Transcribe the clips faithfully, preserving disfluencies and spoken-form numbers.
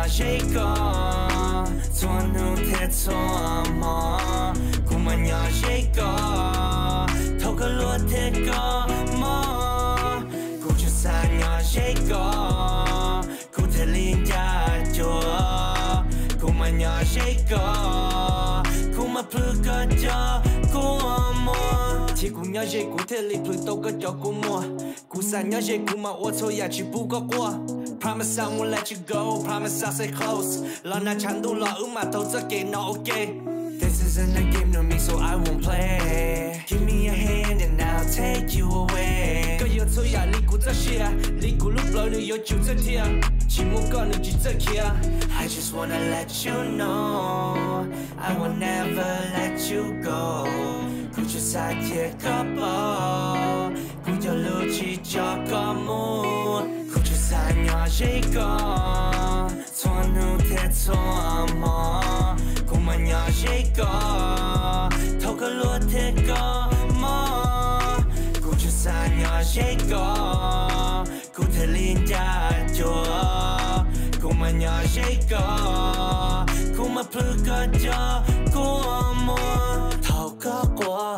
dễ có Tuần hữu thế thua mò Cú mà nhỏ dễ có Thâu có luôn thế có mò Cú cho xa nhỏ dễ có Cú thể liên gia chùa Cú mà nhỏ dễ có Cú mà plư có cho Cú mò Thì cú nhỏ dễ cú thể lý plư tâu có cho cú mùa Cú xa nhỏ dễ cú mà ô tô ya chỉ bù có qua Promise I won't let you go, promise I'll stay close Lo na chẳng đủ lo ước mà thâu giấc kể nó ok This isn't a game to me so I won't play Give me a hand and I'll take you away Có yêu thôi ya lý cú giấc xìa Lý cú lúc lỡ nữ yêu chịu giấc thịa Chỉ muốn con nữ chỉ giấc kia I just wanna let you know I will never let you go Cú cho xa thiệt có bó Cú cho lưu chỉ cho có mù Cú cho xa nhỏ dễ có Tuần hữu thế thua mò Cú mà nhỏ dễ có Thâu có luôn thế có mò Cú cho xa nhỏ dễ có Cú thể liên gia chùa Cú mà nhỏ dễ có Cú mà plư có cho Cú mùa Thâu có qua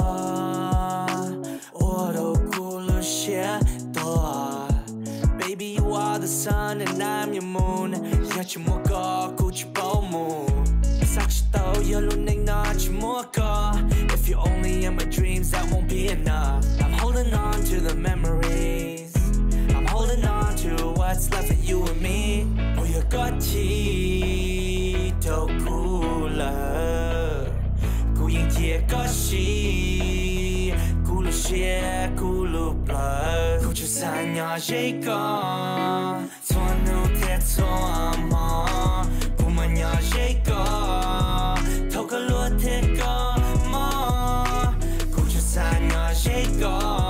Ô đâu cú lưu xế tòa Baby you are the sun and I'm your moon Yeah chỉ mua có cú chỉ bao mù Sắc chỉ tao yêu luôn anh nó chỉ mua có If you only in my dreams that won't be enough I'm holding on to the memories I'm holding on to what's left of you and me Ôi yêu có chi đâu cú lỡ Cú yên thiệt có gì Cú lưu xế cú lưu blur Cú cho xa nhỏ dễ có Tuần hữu thế thua mò Cú mà nhỏ dễ có Thâu có luôn thế có mò Cú cho xa nhỏ dễ có